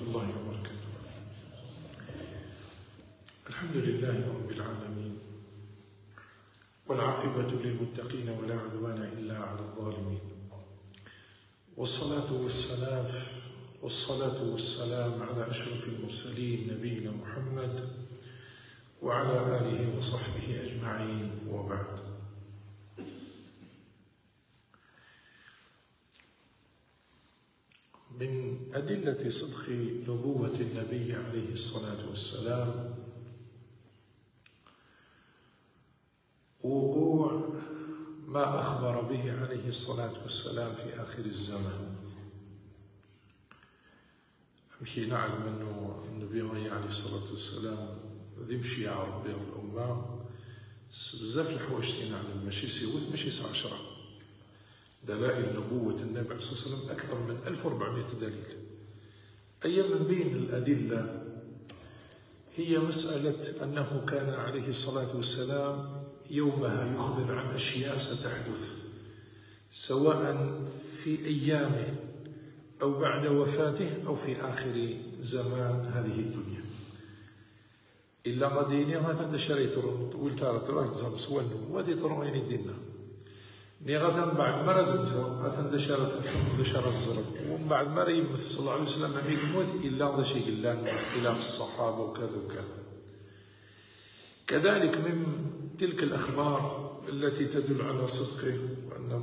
الله وبركاته. الحمد لله رب العالمين، والعاقبة للمتقين ولا عدوان إلا على الظالمين، والصلاة والسلام على أشرف المرسلين نبينا محمد وعلى آله وصحبه أجمعين، وبعد. من أدلة صدق نبوة النبي عليه الصلاة والسلام وقوع ما أخبر به عليه الصلاة والسلام في آخر الزمان. يمكن نعلم أنه النبي عليه الصلاة والسلام ذي يا ربي الأمة بزاف الحوايج نعلم، ماشي سيوث ماشي 10 دلائل نبوة النبي عليه الصلاة والسلام، أكثر من 1400 دليل. أي من بين الأدلة هي مسألة أنه كان عليه الصلاة والسلام يومها يخبر عن أشياء ستحدث، سواء في أيامه أو بعد وفاته أو في آخر زمان هذه الدنيا. إلا غاديني غادا شريت طويل ترى تزعم سوالنا وهذه طروني دينا ني غادا بعد مرض غادا شرت الزرق، ومن بعد ما يمثل صلى الله عليه وسلم ما يموت إلا هذا شيء قلان اختلاف الصحابة وكذا وكذا. كذلك من تلك الأخبار التي تدل على صدقه وأن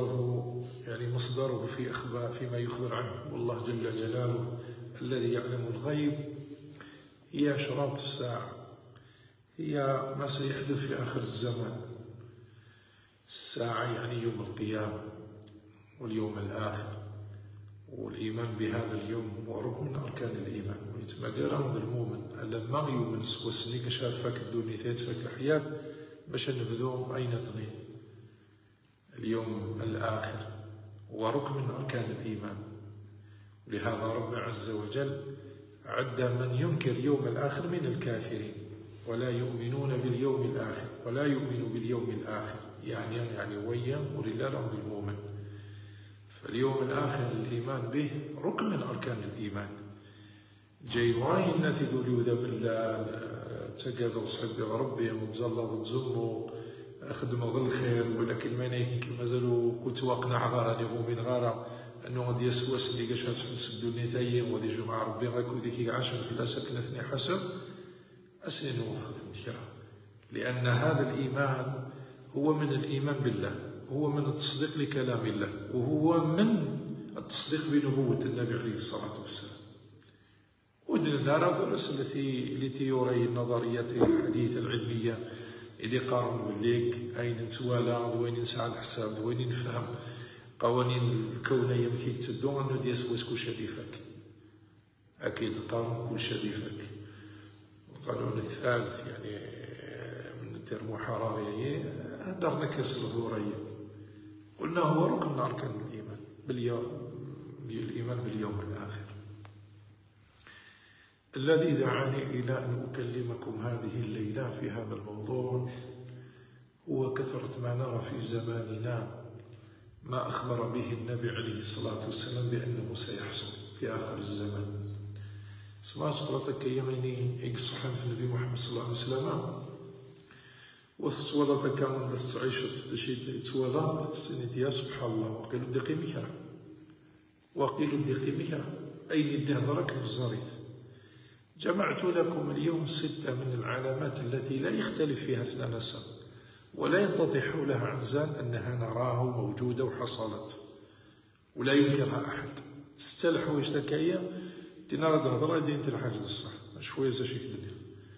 مصدره في أخبار فيما يخبر عنه والله جل جلاله الذي يعلم الغيب، هي أشراط الساعة، هي ما سيحدث في آخر الزمان. الساعة يعني يوم القيامة واليوم الآخر، والإيمان بهذا اليوم هو ركن من أركان الإيمان. ويتما قرام المؤمن ألا ما يؤمن سواسني كشافك الدنيا تفك الحياة باش نبذوهم أين تغيب. اليوم الآخر هو ركن من أركان الإيمان، ولهذا رب عز وجل عد من ينكر اليوم الآخر من الكافرين، ولا يؤمنون باليوم الآخر ولا يؤمن باليوم الآخر، يعني ويا ولله الأمر المؤمن. فاليوم الآخر الإيمان به ركن من أركان الإيمان. جاي واين الناس يقولوا ذا بالله تقدر صحبي ربي متزلط وتزمو خدموا الخير، ولكن ما نيك مازالوا كنت واقنا عبارة هو من غارة أنه غادي يسوس اللي قاش تحبس الدنيا تايا وغادي يجوا مع ربي غاك وديك عاشر في الأساكن اثني حسب أسنين وخدم كرا، لأن هذا الإيمان هو من الإيمان بالله، هو من التصديق لكلام الله، وهو من التصديق بنبوة النبي عليه الصلاة والسلام. ودنا نرى التي يري النظريات الحديثة العلمية اللي قارن بالليك أين نتوالى وين نسعى الحساب وين نفهم قوانين الكونية مكي تدو أنه ديسوس كل شيء فيك، أكيد قارن كل شيء فيك. القانون الثالث يعني من الترموحرارية هدرنا كسر الظهورية، قلنا هو ركن من أركان الإيمان الإيمان باليوم الآخر. الذي دعاني إلى أن أكلمكم هذه الليلة في هذا الموضوع هو كثرة ما نرى في زماننا ما أخبر به النبي عليه الصلاة والسلام بأنه سيحصل في آخر الزمان. سمعت قرأتك يميني يقصحن في النبي محمد صلى الله عليه وسلم وصولتك كامل بس تعيش شيء تولد سنة يا سبحان الله وقيلوا بدقي مكرا وقيلوا بدقي مكرا أين الدهضرك الزريث. جمعت لكم اليوم 6 من العلامات التي لا يختلف فيها اثنان نسب ولا يتضح لها عزان أنها نراها موجودة وحصلت ولا ينكرها أحد. 6 الحوايج ذكية تنرى هضرة دين الحاجة الصح شوية شيك الدنيا.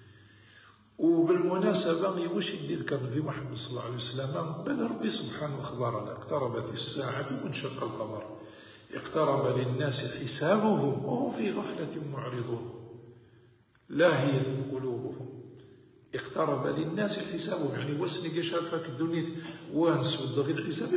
وبالمناسبة يوش يذكر النبي محمد صلى الله عليه وسلم بل ربي سبحانه أخبرنا اقتربت الساعة وانشق القمر اقترب للناس حسابهم وهم في غفلة معرضون لاهية قلوبهم. اقترب للناس حسابهم يعني وسنك شافك الدنيا وانس ودغي الحساب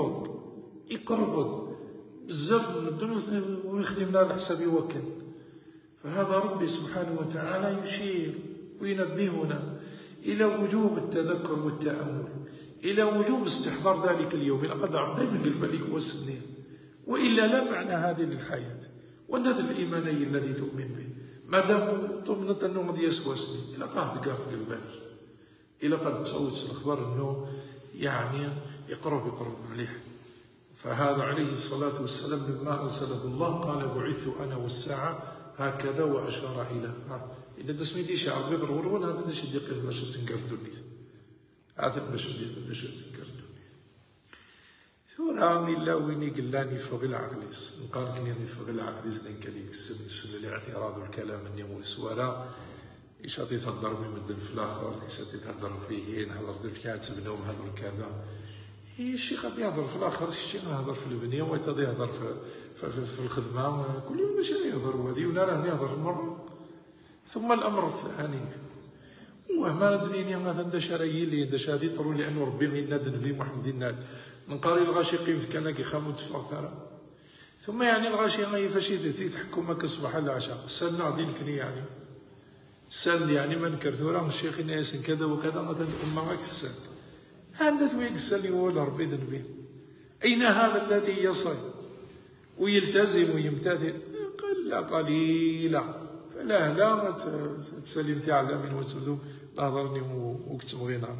يقربض بزاف من الدنيا ويخدمنا على حساب يوكل. فهذا ربي سبحانه وتعالى يشير وينبهنا إلى وجوب التذكر والتأمل، إلى وجوب استحضار ذلك اليوم لقد عظم للملك والسنين، وإلا لا معنى هذه للحياة وندث الإيماني الذي تؤمن به ما دام طمنت أنه غادي يسواسني إلا قاعد قارت قلباني إلا قد تصوت الأخبار أنه يعني يقرب مليح. فهذا عليه الصلاة والسلام لما أرسله الله قال بعثت أنا والساعة هكذا وأشار إلى إذا تسميتي شي عربي غرور هذا باش يدير باش تنقردوني هذا باش ندير باش تنقردوني ثورة إلا ويني قلاني فوق العقليس نقال كني فوق العقليس لين كان يكسب الاعتراض والكلام النمو السوارة إيش عطي تهضر من في الآخر إيش عطي تهضر فيه نهضر في الكاتب نوم هضر كذا الشيخ غادي يهضر في الآخر الشيخ يهضر في البنية وغادي يهضر في الخدمة كل يوم باش يهضر وهذه ولا راه يهضر مرة. ثم الأمر الثاني وما دنيني مثلا داش راهي لي داش هادي طرو لأنه ربي غير نادن بلي محمد ناد من قاري الغاشي قيم في كان كيخامو تفاخر ثم يعني الغاشي غاي فاش يتحكم هكا الصباح العشاء السنة غادي نكني يعني السن يعني من كرثورة الشيخ ياسين كذا وكذا مثلا أمة غاك السن هذا ثويك السن يقول ربي ذنبي أين هذا الذي يصل ويلتزم ويمتثل قليلا فلا تسلم على من وتبدو نهضرني وكتم غينا.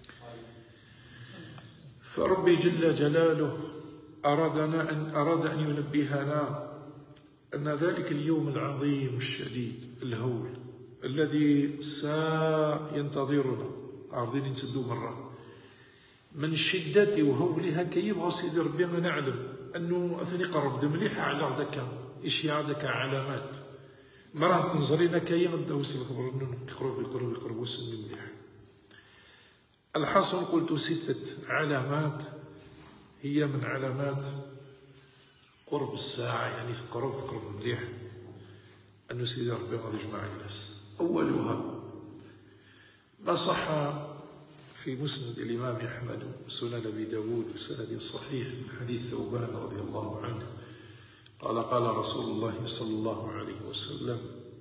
فربي جل جلاله أراد أن ينبهنا أن ذلك اليوم العظيم الشديد الهول الذي سينتظرنا عارضين نسدو مرة من شدة وهولها كيبغى سيدي ربي نعلم أنه أثني قرب مليحة على ذاك إشياء ذاك علامات مرة تنظرينا كي غدا وصل الخبر أنه يقرب وسن مليح. الحاصل قلت 6 علامات هي من علامات قرب الساعة يعني تقرب مليح أنه سيدي ربي غادي يجمع الناس. أولها ما صح في مسند الإمام أحمد وسنن أبي داود بسند صحيح من حديث ثوبان رضي الله عنه قال رسول الله صلى الله عليه وسلم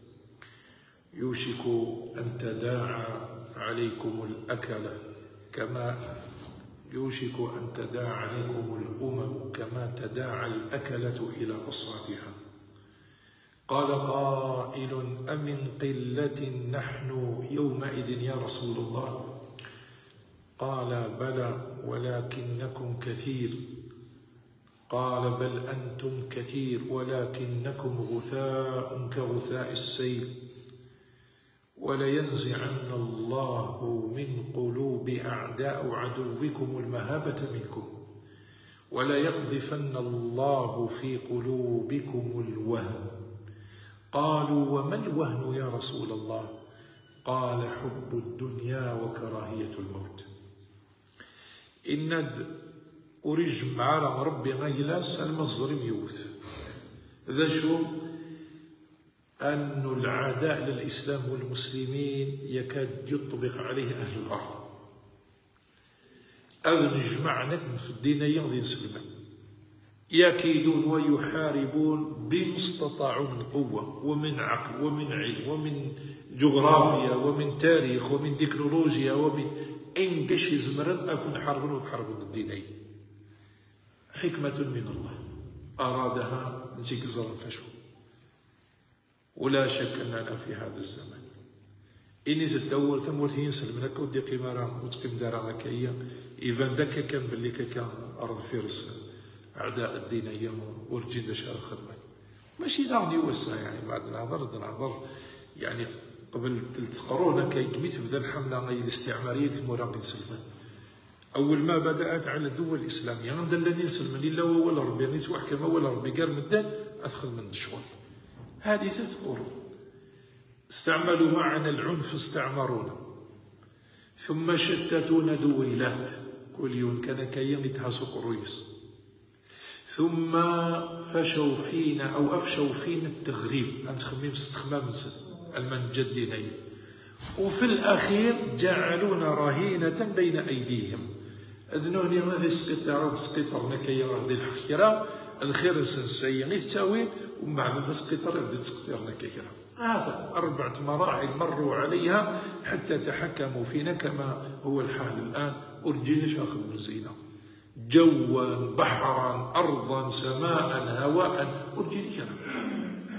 يوشك أن تداعى عليكم الأكلة كما يوشك أن تداعى عليكم الأمم كما تداعى الأكلة إلى قصرتها. قال قائل أمن قلة نحن يومئذ يا رسول الله؟ قال بلى ولكنكم كثير. قال بل أنتم كثير ولكنكم غثاء كغثاء السيل ولينزعن الله من قلوب أعداء عدوكم المهابة منكم وليقذفن الله في قلوبكم الوهن. قالوا وما الوهن يا رسول الله؟ قال حب الدنيا وكراهية الموت. إند أريج مع ربي غيلاس المصدر يوث ذا شو أن العداء للإسلام والمسلمين يكاد يطبق عليه أهل الأرض. أذن جمعنا في الدين يغضي نسلم يكيدون ويحاربون بما استطاعوا من قوة ومن عقل ومن علم ومن جغرافيا ومن تاريخ ومن تكنولوجيا ومن إنكش زمرن أكون حربا وحربا الديني. حكمة من الله أرادها نسيك زرن فشو. ولا شك أننا في هذا الزمن إني تدور ثم ينسل منك ودي قمارا وتقيم دارا كيا إذا ذاك كان باللي كان أرض فارس أعداء الدينية ورجين شهر الخدمة ماشي داغني وسع يعني بعد نهضر يعني قبل 3 قرون كي قميت بدا الحملة الاستعمارية موراقي سلمان. أول ما بدأت على الدول الإسلامية غندلني سلمان إلا ولا ربي غير وحكم ولا ربي قال مدان أدخل من الشغل. هذه 3 قرون استعملوا معنا العنف استعمرونا ثم شتتونا دويلات كل يوم كان كيان يتهاسوا قرويس ثم فشوا فينا أو أفشوا فينا التغريب أنت خميم استخمام المنجدين وفي الأخير جعلونا رهينة بين أيديهم أذنوني ما يسقط سقطرنا كي غادي الخيرة الخير سنسي يتساوي ومن بعد سقطر غادي تسقطرنا كيرا. هذا 4 مراحل مروا عليها حتى تحكموا فينا كما هو الحال الآن. أرجينا شاخذ من زينة جوا بحرا أرضا سماء هواء أرجينا كلام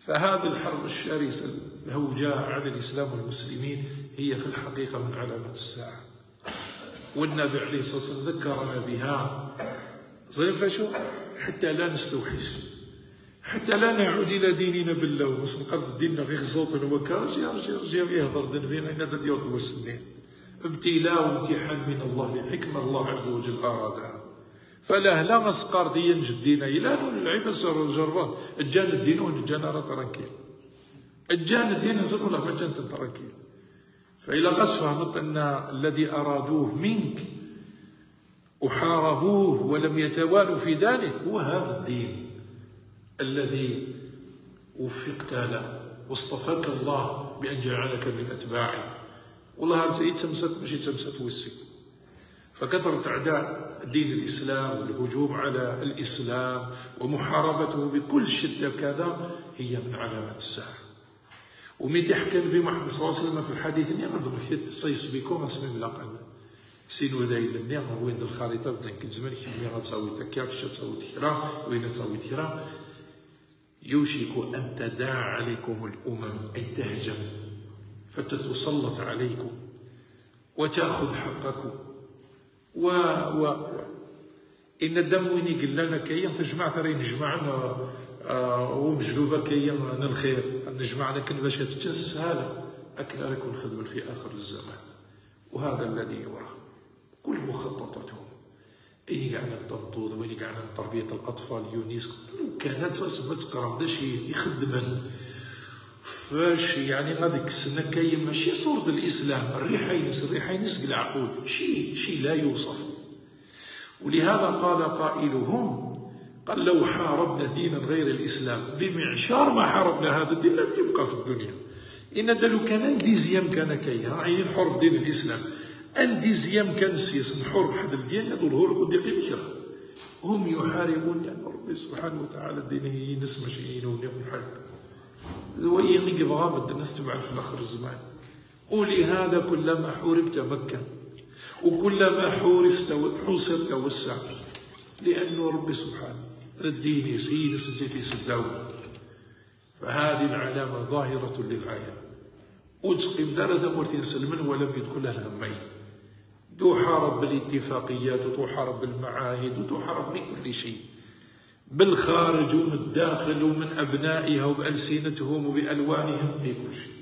فهذه الحرب الشرسة الهوجاء على الإسلام والمسلمين هي في الحقيقة من علامات الساعة، والنبي عليه الصلاة والسلام ذكرنا بها. زين شو؟ حتى لا نستوحش، حتى لا نعود إلى ديننا باللوم، نقرض ديننا غير صوت وكرج يرجع يهضر دنبينا إلى ذات يوم السنين. ابتلاء وامتحان من الله لحكمة الله عز وجل أرادها. فلا لا مسقار ديال جدينا إلا العيب سر الجربة الجان الدين والجان راه ترنكيل الجان الدين نزل ولا ما جان ترنكيل. فإلا قد فهمت أن الذي أرادوه منك وحاربوه ولم يتوالوا في ذلك هو هذا الدين الذي وفقت له واصطفاك الله بأن جعلك من أتباعه. والله هذا يتمسك ماشي تمسك وسك. فكثرة أعداء دين الإسلام والهجوم على الإسلام ومحاربته بكل شدة كذا هي من علامات الساعة. ومن تحكى النبي محمد صلى الله عليه وسلم في الحديث إني غنضرب في تصيص بكم اسمي ملاقا سينو ذايل النعم وين الخريطة بدا كنزمان كيفما غتساوي تكاك تساوي تكرا وين تساوي تكرا يوشك أن تداعى عليكم الأمم أي تهجم فتتسلط عليكم وتأخذ حقكم إن الدم وين يقول لنا كيا فجمع ثري نجمعنا ومجلوبة كيا الخير نجمعنا كن باش تتجس هذا أكل لكم خدمة في آخر الزمان. وهذا الذي يرى كل مخططاتهم إني قاعد نطنطوض وإني قاعد تربية الأطفال يونيسكو كانت ما تقرا شيء يخدمن فاش يعني غاديك السنه كاين ماشي صورة الإسلام الريحينس العقول شيء لا يوصف. ولهذا قال قائلهم قال لو حاربنا دينا غير الإسلام بمعشار ما حاربنا هذا الدين لم يبقى في الدنيا. إن دلو كان ديزيام كان كاين عين حرب دين الإسلام أن ديزيام كان سيس نحرب حد الدين يدور هورك ودقي بكرة هم يحاربون يعني ربي سبحانه وتعالى الدين نسمى شيء ونعم حد وإيه غيق بغامد الناس تبعد في آخر الزمان. ولهذا كلما حوربت مكة وكلما حوصرت وسع لأنه ربي سبحانه الدين يسير سجتي سداوه. فهذه العلامة ظاهرة للعيان وتقيم دارة مرتين سلما ولم يدخلها الهمين. تحارب بالاتفاقيات وتحارب بالمعاهد وتحارب بكل شيء بالخارج ومن الداخل ومن أبنائها وبألسنتهم وبألوانهم في كل شيء.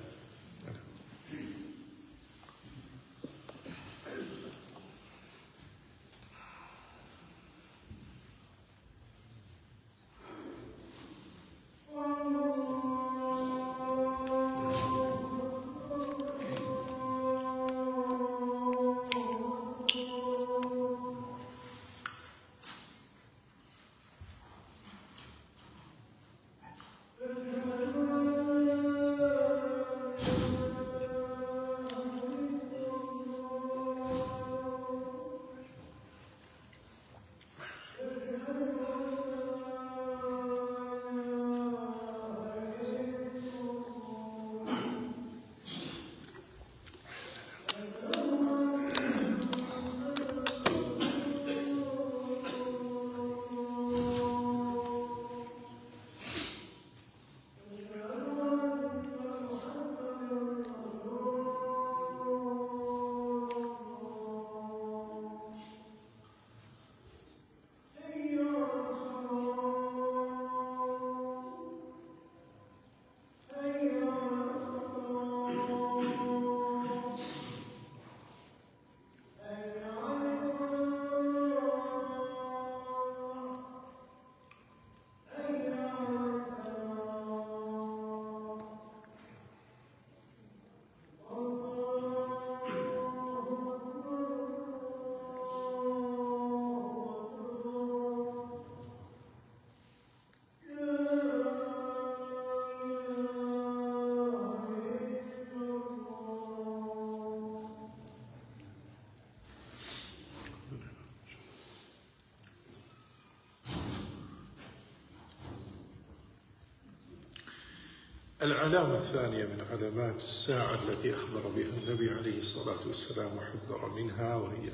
العلامة الثانية من علامات الساعة التي أخبر بها النبي عليه الصلاة والسلام وحذر منها وهي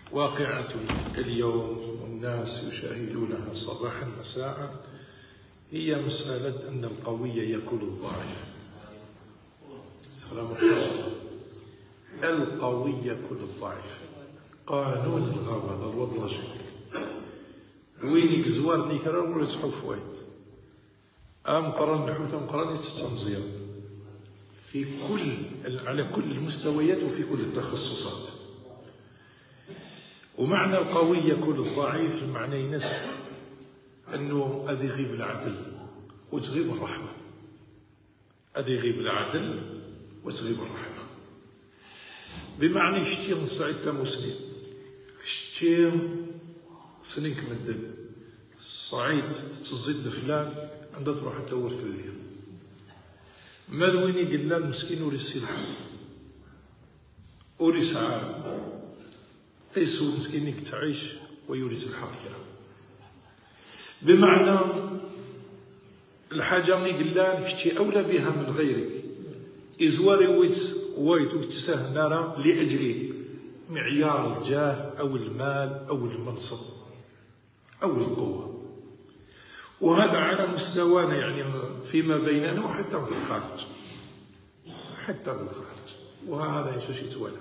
واقعة اليوم والناس يشاهدونها صباحا مساء هي مسألة أن القوي يأكل الضعيف. السلام عليكم. القوي يأكل الضعيف، قانون الغابة الوضلجي. وينك زوار نيكرا ولا تحو فوايد قرن نحوث قرن يتستمزير في على كل المستويات وفي كل التخصصات. ومعنى القوي يأكل الضعيف المعنى ينس أنه أذي يغيب العدل وتغيب الرحمة، أذي يغيب العدل وتغيب الرحمة. بمعنى شتي نصعد تمسلم، شتي سنين كمدن الصعيد تزيد فلان عندها تروح تدور في الليل. ماذا وين يقول المسكين وري السلاح وري سعار ليس مسكينك تعيش ويورث الحركة. بمعنى الحاجة اللي قلان كشتي أولى بها من غيرك إزواري وايت وتساه نارا لأجل معيار الجاه أو المال أو المنصب أو القوة. وهذا على مستوانا يعني فيما بيننا وحتى في الخارج، حتى في الخارج. وهذا يشوش يتوالى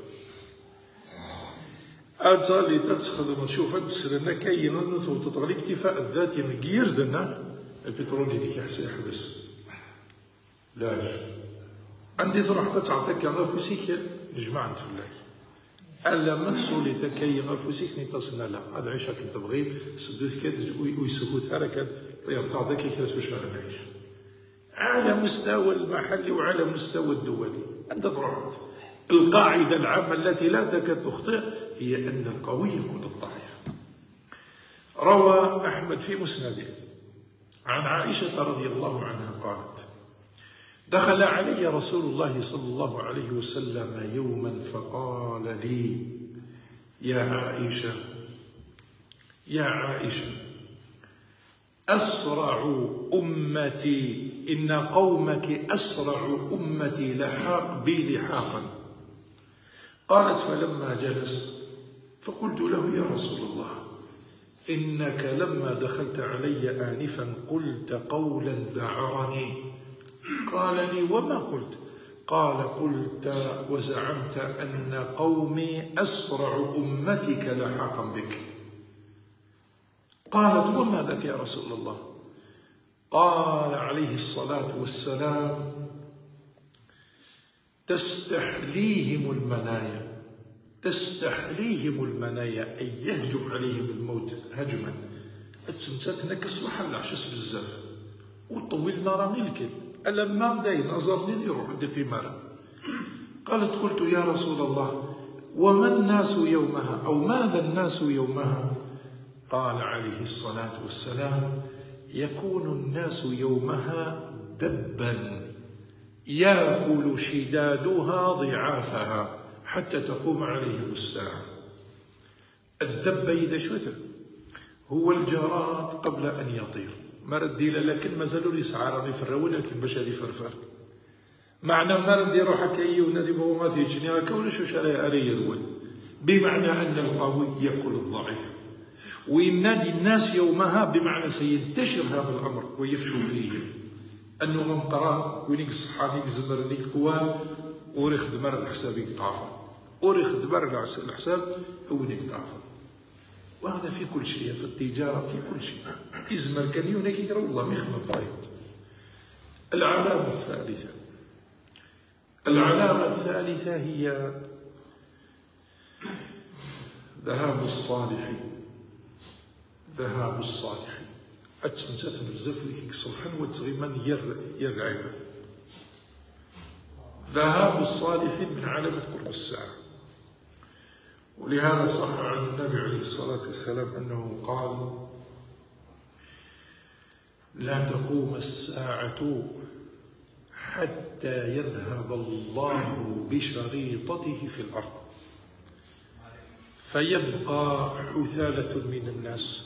أتا اللي تتخذ نشوف السرنا كاين النثو تطغى الاكتفاء الذاتي من قيردنا البترول اللي كيحسن يحبس. لا عندي تروح تتعطيك غفوسيك نجمع عند فلاك ألا مسؤولي تكاين غفوسيك نتصلنا لا هذا عيشك انت بغيب سدوث كاد ويسهوث هذا كان طير ذاك كيفاش باش نعيش على مستوى المحلي وعلى مستوى الدولي. أنت تروح القاعدة العامة التي لا تكاد تخطئ هي أن القوي يكون الضعيف. روى أحمد في مسنده عن عائشة رضي الله عنها قالت: دخل علي رسول الله صلى الله عليه وسلم يوما فقال لي: يا عائشة يا عائشة أسرع أمتي إن قومك أسرع أمتي لحاق بي لحاقا. قالت: فلما جلس فقلت له: يا رسول الله إنك لما دخلت علي آنفا قلت قولا ذعرني. قال لي: وما قلت؟ قال: قلت وزعمت أن قومي أسرع أمتك لحاقا بك. قالت: وما ذاك يا رسول الله؟ قال عليه الصلاة والسلام: تستحليهم المنايا، تستحليهم المنايا أي يهجم عليهم الموت هجما. التمتات نكس وحل عشس بزاف وطولنا راني الكل ألا ما داين أزرني يروح دي قمارة. قالت: قلت يا رسول الله وما الناس يومها أو ماذا الناس يومها؟ قال عليه الصلاة والسلام: يكون الناس يومها دبا يأكل شدادها ضعافها حتى تقوم عليهم الساعة. الدب إذا شوثر هو الجراد قبل أن يطير ما ردي لكن ما زالوا يسعى راني في الرول لكن باش هذه فرفر معنى ما ردي يروح كي ونادي بابا ما فيش هكا ولا شو شري أري الول. بمعنى أن القوي يأكل الضعيف وينادي الناس يومها بمعنى سينتشر هذا الأمر ويفشو فيه أنه من قرا وينيك الصحابي زمر ليك قوان وريخ دمر الحساب يقطعفه وريخ دمر الحساب وينيك ضعفه. وهذا في كل شيء، في التجارة في كل شيء. إزمر كان يونيك يقرأ والله ما يخمم فايت. العلامة الثالثة، العلامة الثالثة هي ذهاب الصالحين. ذهاب الصالحين أتمتثن بزاف ليك صلحا وتغيما يرعب. ذهاب الصالحين من علامة قرب الساعة. ولهذا صح عن النبي عليه الصلاة والسلام أنه قال: لا تقوم الساعة حتى يذهب الله بشريطته في الأرض فيبقى حثالة من الناس،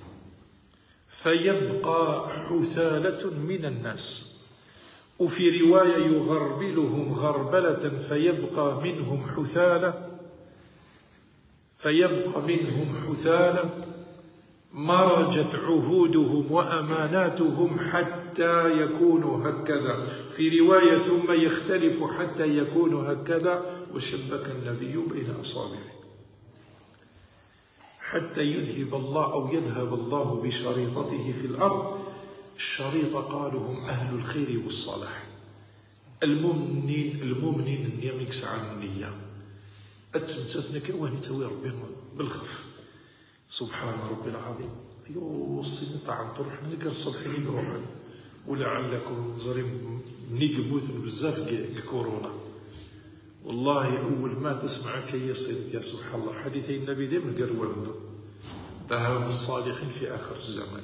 فيبقى حثالة من الناس. وفي رواية يغربلهم غربلة فيبقى منهم حثالة، فيبقى منهم حثالة مرجت عهودهم وأماناتهم حتى يكونوا هكذا، في رواية ثم يختلف حتى يكونوا هكذا، وشبك النبي بين أصابعه حتى يذهب الله أو يذهب الله بشريطته في الأرض. الشريطة قالوا هم أهل الخير والصلاح، المؤمنين النية مكسع النية التمتثنا كواني تاوي ربي بالخف. سبحان ربي العظيم. يوصي طعم تروح نقر الصبح نروح ولعلكم زريم نيقموت بزاف كورونا. والله أول ما تسمع كيصير يا سبحان الله حديثي النبي ديما قروا لنا ذهاب الصالحين في آخر الزمان.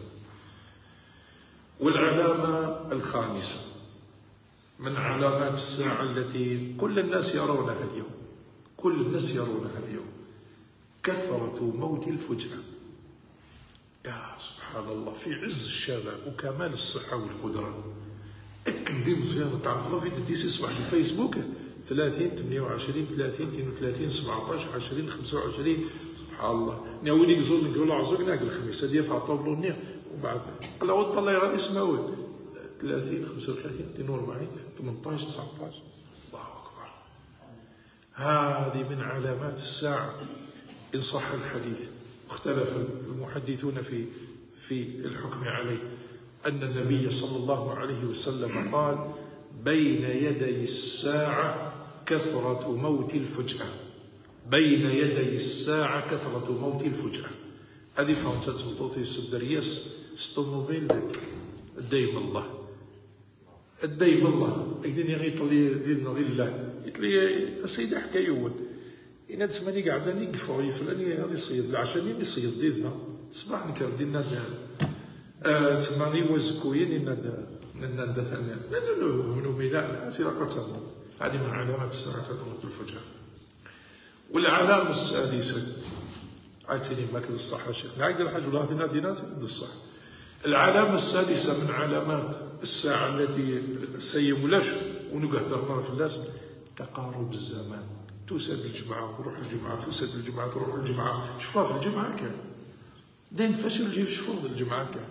والعلامة الخامسة من علامات الساعة التي كل الناس يرونها اليوم، كل الناس يرونها اليوم، كثرة موت الفجأة. يا سبحان الله، في عز الشباب وكمال الصحة والقدرة أكد دي مزيان تاع الله في تديسي صباح الفيسبوك 30 28 30 32 17 20 25 سبحان الله. ناويين يقزون نقولوا عزوقنا الخميس هذه في طابلو النية وبعد قلاو الله غير اسمه 30 35 42 18 19. الله أكبر. هذه من علامات الساعة إن صح الحديث. اختلف المحدثون في الحكم عليه، أن النبي صلى الله عليه وسلم قال بين يدي الساعة كثرة موت الفجأة. بين يدي الساعة كثرة موت الفجأة. هذه فهمت تمطوطي السدرياس ستوموبيل الدايم الله الدايم الله يديني غير ديالنا غير الله يتلي السيدة حكايوه إن تسماني قاعدة نيقفوا يفلاني هذه الصيد العشانين اللي صيد ديدنا صباح نكرم دينا تسماني وزكوين إن ثانية لأنه ميلان سيرا قتلنا. هذه من علامات الساعة كثرة الفجأة. والعلامة السادسة عايتيني ما كذا الصحة شيخ نعيد الحاج ولا هذه نادينات ضد الصح. العلامة السادسة من علامات الساعة التي سيملاش ونقهدرنا في اللازم تقارب الزمان. تسد الجمعة تروح الجمعة، تسد الجمعة تروح الجمعة. شوفها في الجمعة كان دين فشل جيب شوفها في الجمعة كان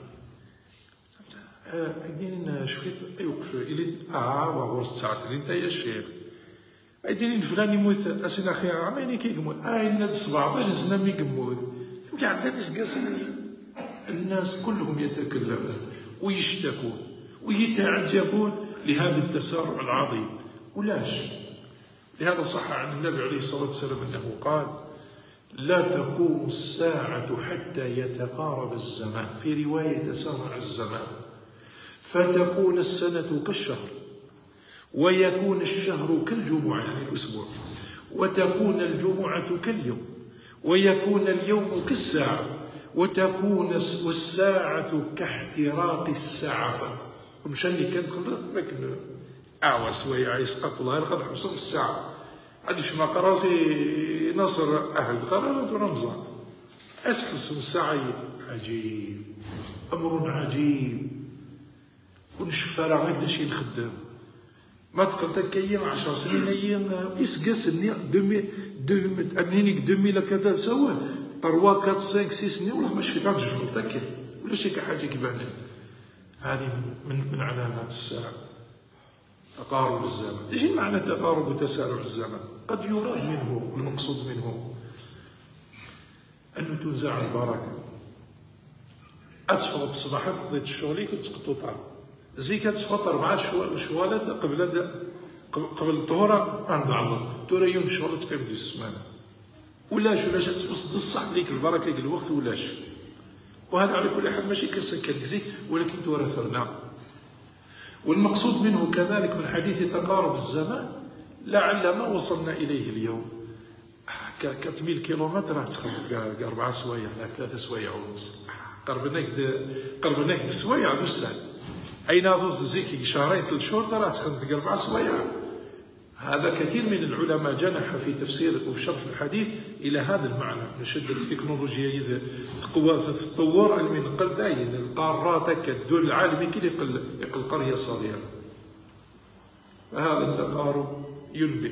أيدين شفيت يوقف إلي وهو الساعة سنين تا يا الشيخ أيدين فلان يموت أسنا أخي عميني كي يموت الناس 17 سنة مي يموت قاعد الناس قاسين. الناس كلهم يتكلمون ويشتكون ويتعجبون لهذا التسارع العظيم. ولاش لهذا صح عن النبي عليه الصلاة والسلام أنه قال لا تقوم الساعة حتى يتقارب الزمان، في رواية تسارع الزمان، فتكون السنة كالشهر ويكون الشهر كالجمعة يعني الأسبوع، وتكون الجمعة كاليوم، ويكون اليوم كالساعة، وتكون والساعة كاحتراق السعفة. مشان اللي كانت لكن أعوى سوية يسقط الله قد حبسوا الساعة هذا شما قراسي نصر أهل قرارات ورمزات أسحس الساعة. عجيب، أمر عجيب. ونشفى راه غير شي نخدم ما تقلت كاين 10 سنين ايام اسكاسني 2000 كذا سوا 3 4 5 6 سنين ولا ماشي في كاع جوج متاكد ولا شي حاجه كيبان. هذه من علامات الساعه تقارب الزمن. ايش معنى تقارب وتسارع الزمن؟ قد يراد منه والمقصود منه انه تنزع البركه. اتفضل الصباح قضيت شغلك وتقطع زي كتفطر 4 شوالات قبل الظهر عند الله ترى يوم شغل تقيم ديال السمانه ولاش تبص الصح ليك البركه ديال الوقت ولاش. وهذا على كل حال ماشي كنكزيك ولكن تورثنا. والمقصود منه كذلك من حديث تقارب الزمان لعل ما وصلنا اليه اليوم كتميل كيلومتر تخرج 4 سوايع لا 3 سوايع ونص قربنا هكذا سوايع دوسان أين أظن زيكي شهرين 3 شهور ترى تخدم 4 سوايع. هذا كثير من العلماء جنح في تفسير وفي شرح الحديث إلى هذا المعنى من شدة التكنولوجيا إذا تطور علمي نقل داين القارات الدول العالمي كي يقل قرية صغيرة. فهذا التقارب ينبئ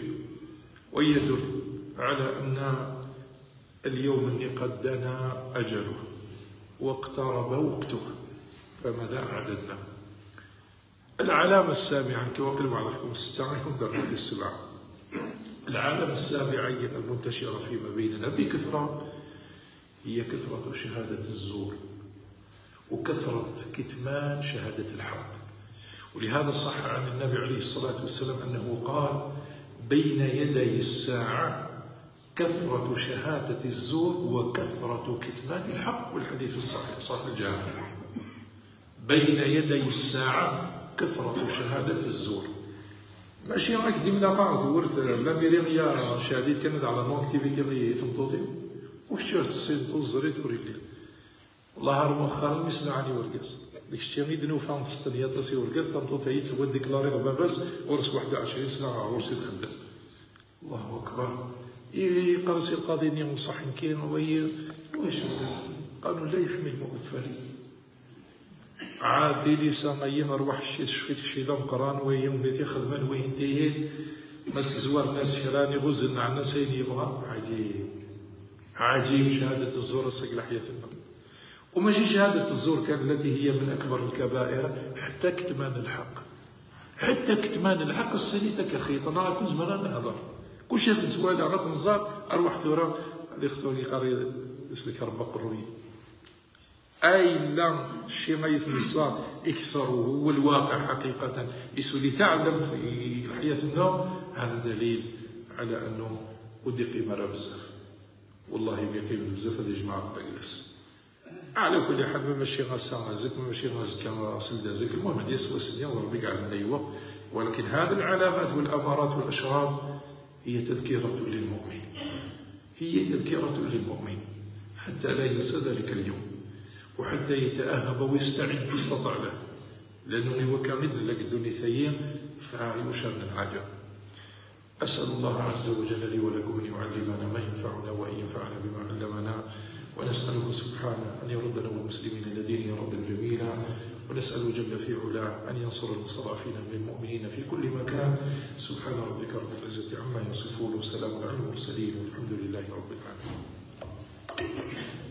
ويدل على أن اليوم اللي قد دنا أجله واقترب وقته، فماذا أعددنا؟ العلامة السابعة كما قلت بعضكم الساعة درجة السبعة. العلامة السابعة المنتشرة فيما بيننا بكثرة هي كثرة شهادة الزور وكثرة كتمان شهادة الحق. ولهذا صح عن النبي عليه الصلاة والسلام أنه قال: بين يدي الساعة كثرة شهادة الزور وكثرة كتمان الحق. والحديث الصحيح صحيح الجامع. بين يدي الساعة كثرة شهادة الزور. ماشي راك ديما قاعد ورث لا ميريا شهاديت كانت على نوكتيفيتي اللي تمطوطي وشفت سينتو الزريت وريلي والله هار مؤخرا مسمعني ورقص ديك الشيء غيدنو فهم في السطنيات تاسي ورقص تمطوط هي تسوى ديكلاري باباس ورث 21 سنة ورث يتخدم. الله أكبر. قرصي القاضي نيوم صح كاين وهي واش قالوا لا يحمي المؤفرين عادي لسان ايام روح شفيت شي دم قران وهي وليتي خدمان وين تيهين ما زوار ناس شراني غزلنا على الناس يبغى. عجيب عجيب شهادة الزور سجل حياتنا. وماشي شهادة الزور كان التي هي من أكبر الكبائر، حتى كتمان الحق. حتى كتمان الحق السنيتك أخي طلع كل زمان نهضر كل شيء تنسوالي غا تنزار أروح ثورة هذه ختوني قري يسلك ربك قروي أي لا شيء ما يتمسى اكثر هو الواقع حقيقة يسولي تعلم في الحياة النوم. هذا دليل على أنه ودي قيمة بزاف والله بيقيم بزاف هذا جماعة بجلس. على كل حال ماشي غا زك ماشي غا زكا سلدا زك المهم هذه يسوى سنيا وربي قاعد من أيوة. ولكن هذه العلامات والأمارات والأشراط هي تذكرة للمؤمن، هي تذكرة للمؤمن حتى لا ينسى ذلك اليوم وحتى يتأهب ويستعد باستطاع له. لأنه وكامل لك الدنيا ثيين فيشار العجب. أسأل الله عز وجل لي ولكم أن يعلمنا ما ينفعنا وأن ينفعنا بما علمنا، ونسأله سبحانه أن يردنا والمسلمين الذين يردون جميلا، ونسأله جل في علاه أن ينصر المستضعفين من المؤمنين في كل مكان. سبحان ربك رب العزة عما يصفون وسلام على المرسلين والحمد لله رب العالمين.